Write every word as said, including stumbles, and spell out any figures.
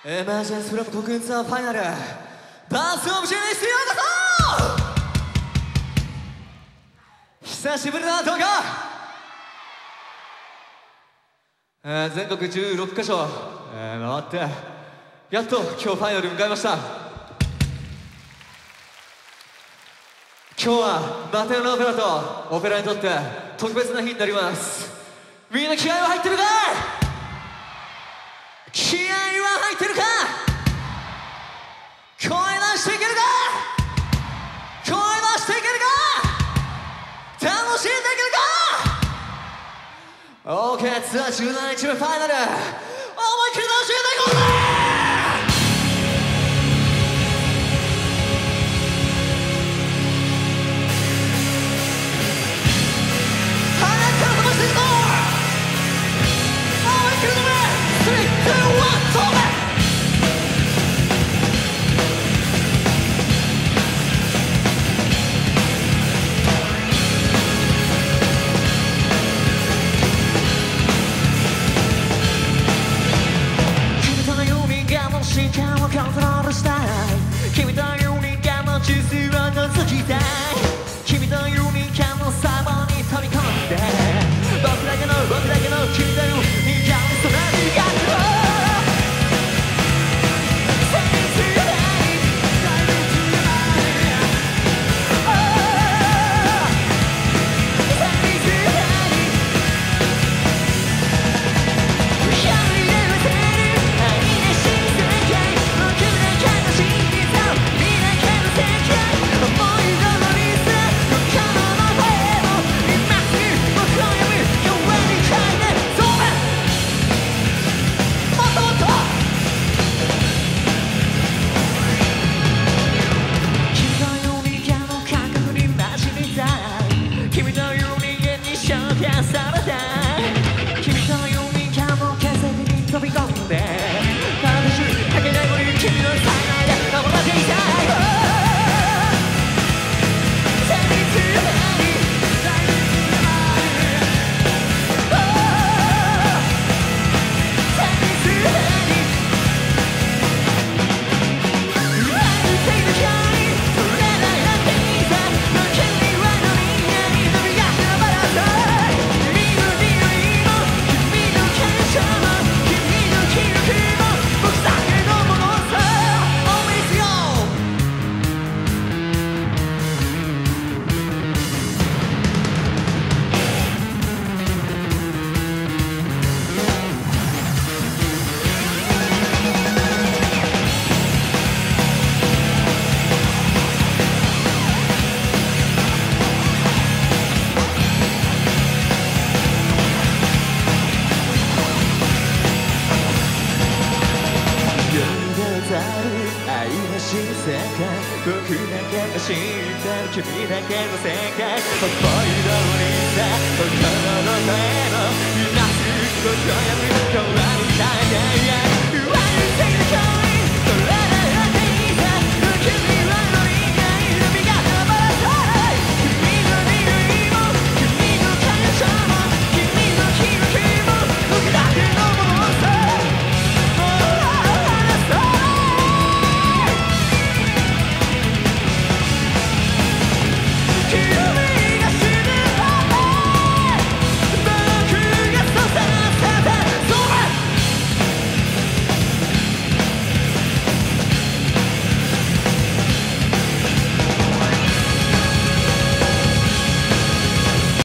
エマージェンスフラム国運ツアーファイナルダンスオブジェネシスようこそ。久しぶりな動画、えー、全国じゅうろっかしょ、えー、回ってやっと今日ファイナル迎えました。今日はバテロのオペラとオペラにとって特別な日になります。みんな気合は入ってるかい？気合は入ってるか？声出していけるか？声出していけるか？楽しんでいけるか？ OK、 ツアーじゅうななにちめファイナル、思いっきり楽しんでいこうぜ！コントロールしたい。君という人間の地図を覗きたい。君という人間のサーバーに飛び込んで、僕だけの僕だけの君という人間にそれにやる。僕だけが知ってる君だけの世界、思い通りさ心の声のいなすことやみ変わりたい